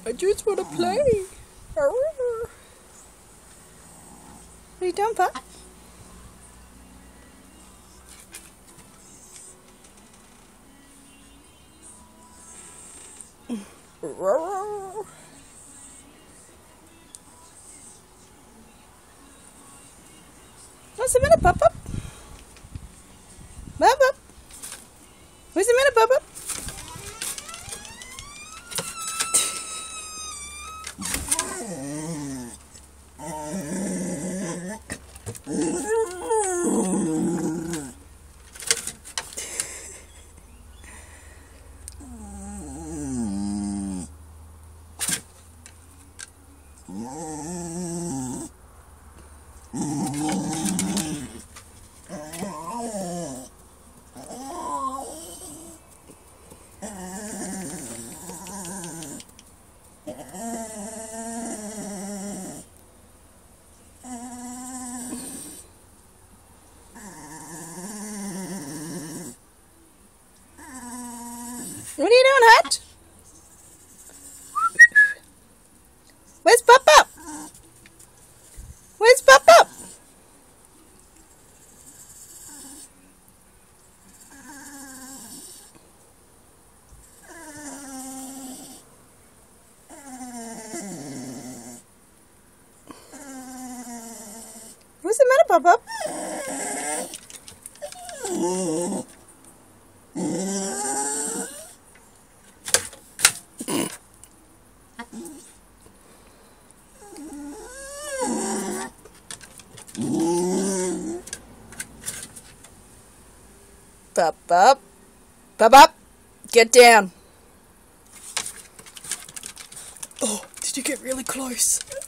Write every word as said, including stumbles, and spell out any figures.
I just want to play. What are you doing, Pop? What's the matter, Pop? Pop? Pop? Pop? What's the matter, Pop? Pop? What are you doing, Hutch? Where's Pop Pop? Where's Pop Pop? What's the matter, Pop Pop? Pop Pop, Pop Pop, get down. Oh, did you get really close?